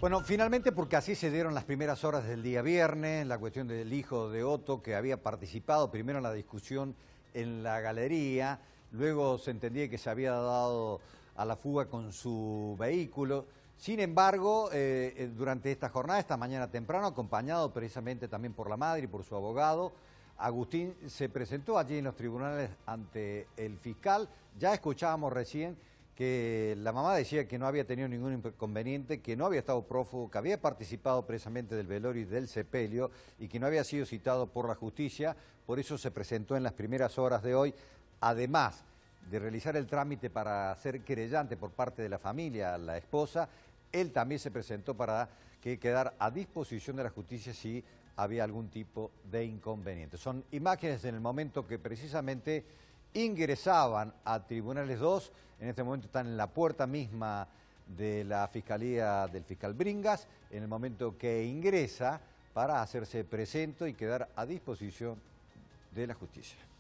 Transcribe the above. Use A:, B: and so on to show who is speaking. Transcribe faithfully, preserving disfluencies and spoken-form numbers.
A: Bueno, finalmente, porque así se dieron las primeras horas del día viernes, la cuestión del hijo de Otto, que había participado primero en la discusión en la galería, luego se entendía que se había dado a la fuga con su vehículo. Sin embargo, eh, durante esta jornada, esta mañana temprano, acompañado precisamente también por la madre y por su abogado, Agustín se presentó allí en los tribunales ante el fiscal. Ya escuchábamos recién que la mamá decía que no había tenido ningún inconveniente, que no había estado prófugo, que había participado precisamente del velorio y del sepelio y que no había sido citado por la justicia. Por eso se presentó en las primeras horas de hoy, además de realizar el trámite para ser querellante por parte de la familia, la esposa. Él también se presentó para que quedara a disposición de la justicia si había algún tipo de inconveniente. Son imágenes en el momento que precisamente ingresaban a Tribunales dos, en este momento están en la puerta misma de la Fiscalía del fiscal Bringas, en el momento que ingresa para hacerse presente y quedar a disposición de la justicia.